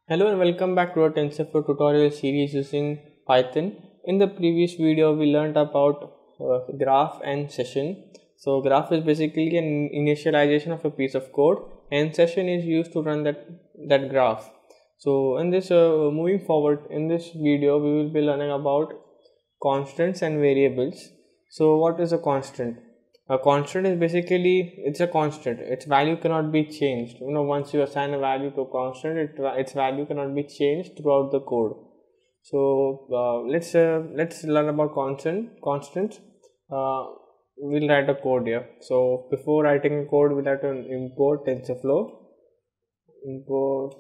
Hello and welcome back to our Tensorflow tutorial series using Python. In the previous video, we learned about graph and session. So graph is basically an initialization of a piece of code, and session is used to run that graph. So in this moving forward in this video, we will be learning about constants and variables. So what is a constant? A constant is basically, it's a constant. Its value cannot be changed. Once you assign a value to a constant, its value cannot be changed throughout the code. So let's learn about constants. We'll write a code here. So before writing a code, we'll have to import Tensorflow. Import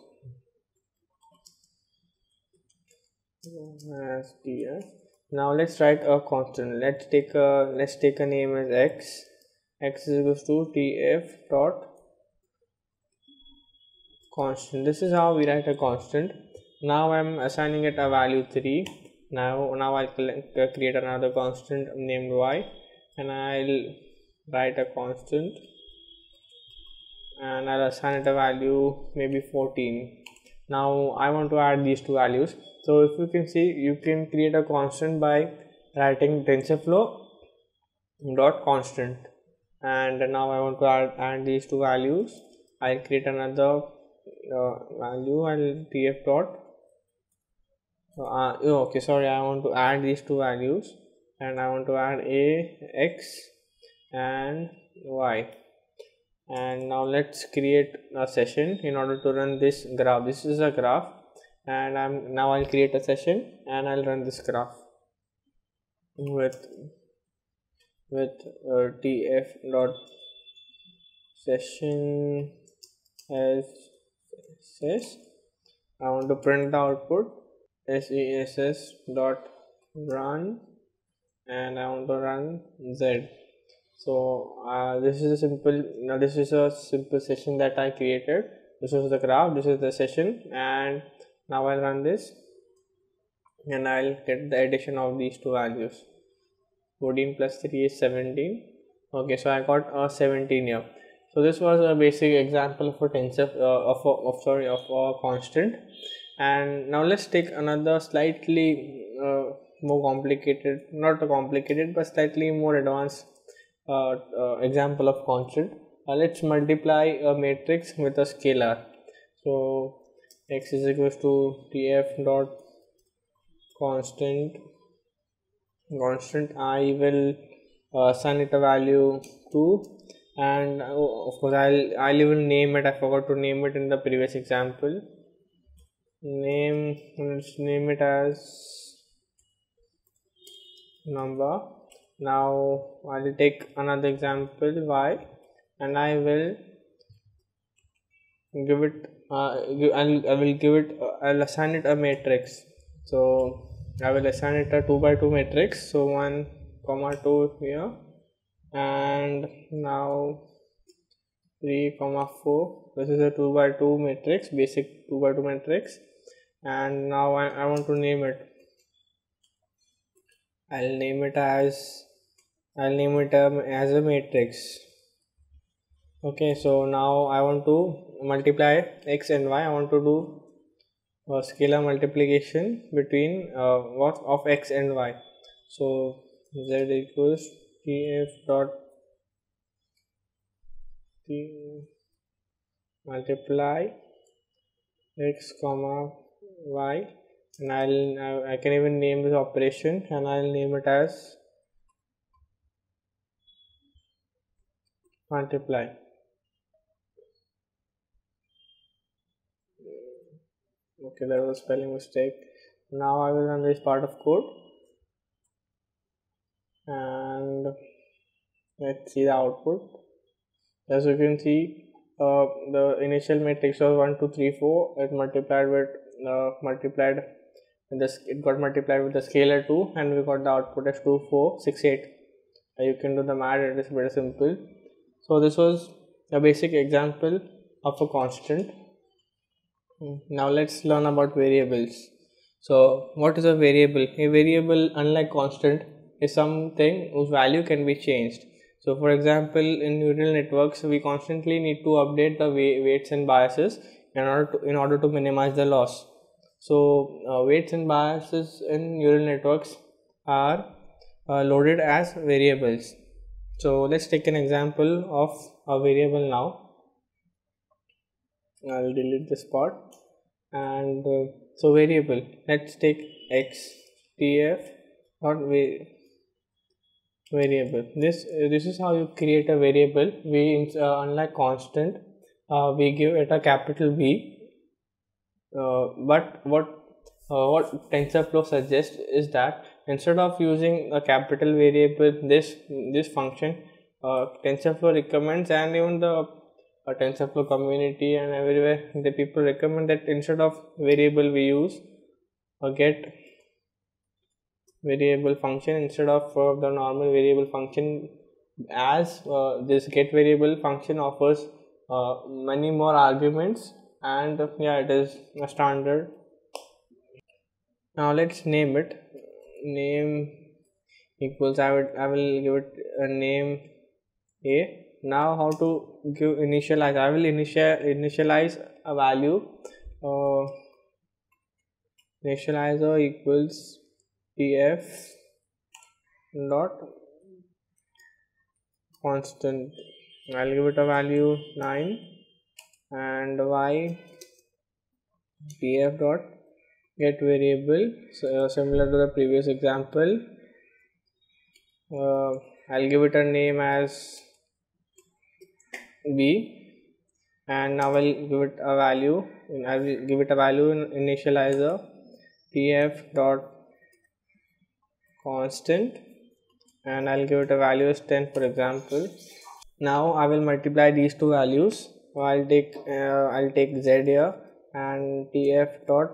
as ts. Now let's write a constant. Let's take a name as x. X is equals to tf dot constant. This is how we write a constant. Now I'm assigning it a value 3. Now I'll create another constant named y, and I'll write a constant and I'll assign it a value maybe 14. Now I want to add these two values. So if you can see, you can create a constant by writing TensorFlow dot constant, and now I want to add these two values. I'll create another value. I'll tf dot I want to add these two values, and I want to add x and y. And now let's create a session in order to run this graph. This is a graph, and I'll create a session and I'll run this graph with tf dot session as says. I want to print the output sess dot run, and I want to run z. So this is a simple session that I created. This is the graph, this is the session, and now I'll run this and I'll get the addition of these two values. 14 plus 3 is 17. Okay, so I got a 17 here. So this was a basic example of a constant. And now let's take another slightly more complicated, not complicated, but slightly more advanced example of constant. Let's multiply a matrix with a scalar. So x is equals to tf dot constant. I will assign it a value 2, and of course I'll even name it. I forgot to name it in the previous example. Let's name it as number. Now I'll take another example y, and I will give it I'll assign it a matrix. So I will assign it a 2 by 2 matrix. So 1, 2 here, and now 3, 4. This is a 2 by 2 matrix, basic 2 by 2 matrix, and now I want to name it. I'll name it as a matrix. Okay, so now I want to multiply x and y. I want to do a scalar multiplication between of x and y. So z equals tf dot multiply x comma y, and I can even name this operation, and I'll name it as multiply. Okay, that was a spelling mistake. Now I will run this part of code, and let's see the output. As you can see, the initial matrix was 1, 2, 3, 4. It got multiplied with the scalar 2, and we got the output as 2, 4, 6, 8. You can do the math. It is very simple. So this was a basic example of a constant. Now let's learn about variables. So what is a variable? A variable, unlike constant, is something whose value can be changed. So for example, in neural networks, we constantly need to update the weights and biases in order to minimize the loss. So weights and biases in neural networks are loaded as variables. So let's take an example of a variable now. I'll delete this part. And so variable, let's take x tf dot variable. This is how you create a variable. We unlike constant, we give it a capital V. But what TensorFlow suggests is that instead of using a capital variable, this function, TensorFlow recommends, and even the TensorFlow community and everywhere, the people recommend that instead of variable we use a get variable function instead of the normal variable function, as this get variable function offers many more arguments, and yeah, it is a standard. Now let's name it. Name equals, I will give it a name A. Now how to give initialize? I will initialize a value. Initializer equals tf dot constant. I'll give it a value 9, and y tf dot get variable. So similar to the previous example, I'll give it a name as b, and now I'll give it a value. I will give it a value in initializer tf dot constant, and I'll give it a value as 10, for example. Now I will multiply these two values. I'll take z here, and tf dot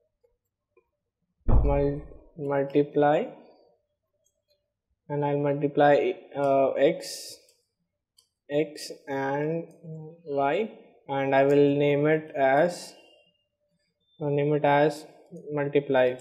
multiply, and I'll multiply x and y, and I will name it as multiply.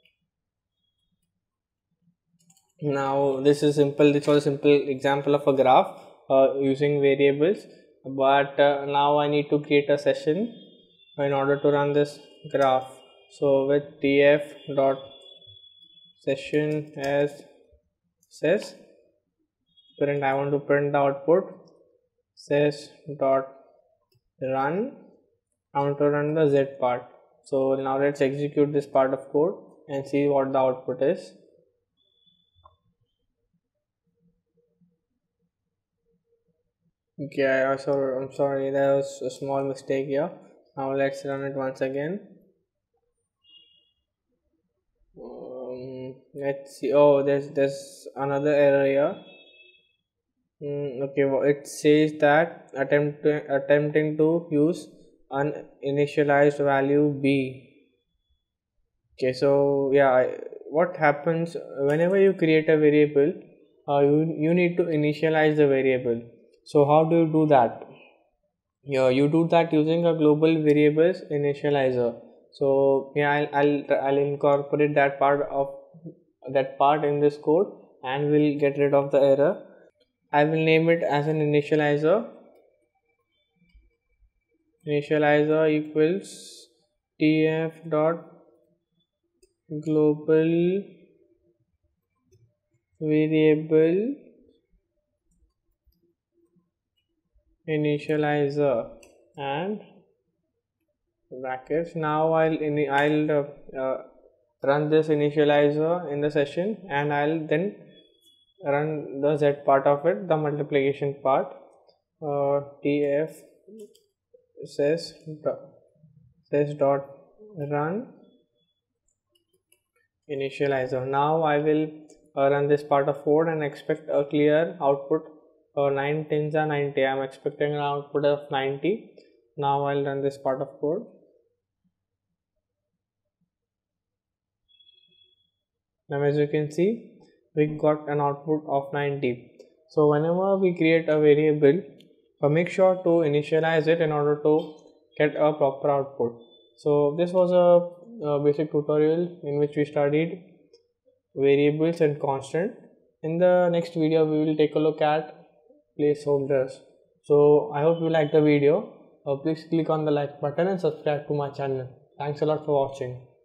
Now this is simple. This was a simple example of a graph using variables, but now I need to create a session in order to run this graph. So with tf dot session as says print, I want to print the output. Says dot run, I want to run the z part. So now let's execute this part of code and see what the output is. Okay, I'm sorry, there was a small mistake here. Now let's run it once again. Let's see. Oh, there's another error here. Okay, well, it says that attempting to use an initialized value b. Okay, so yeah, what happens whenever you create a variable, you need to initialize the variable. So how do you do that? Yeah, you do that using a global variables initializer. So yeah, I'll incorporate that part in this code, and we'll get rid of the error. I will name it as an initializer. Initializer equals tf dot global variable initializer and brackets. Now I'll run this initializer in the session, and I'll then run the z part of it, the multiplication part. Tf says dot run initializer. Now I will run this part of code and expect a clear output. 9 tens are 90. I am expecting an output of 90. Now I'll run this part of code. Now as you can see, we got an output of 90. So whenever we create a variable, make sure to initialize it in order to get a proper output. So this was a basic tutorial in which we studied variables and constant. In the next video, we will take a look at placeholders. So I hope you liked the video. Please click on the like button and subscribe to my channel. Thanks a lot for watching.